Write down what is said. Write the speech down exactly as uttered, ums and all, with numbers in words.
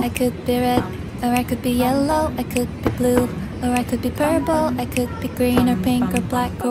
I could be red, or I could be yellow, I could be blue, or I could be purple, I could be green or pink or black or